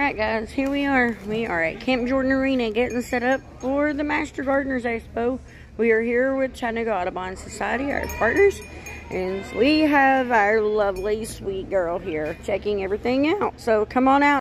Alright guys, here we are. We are at Camp Jordan Arena getting set up for the Master Gardeners Expo. We are here with Chattanooga Audubon Society, our partners. And we have our lovely, sweet girl here checking everything out. So come on out.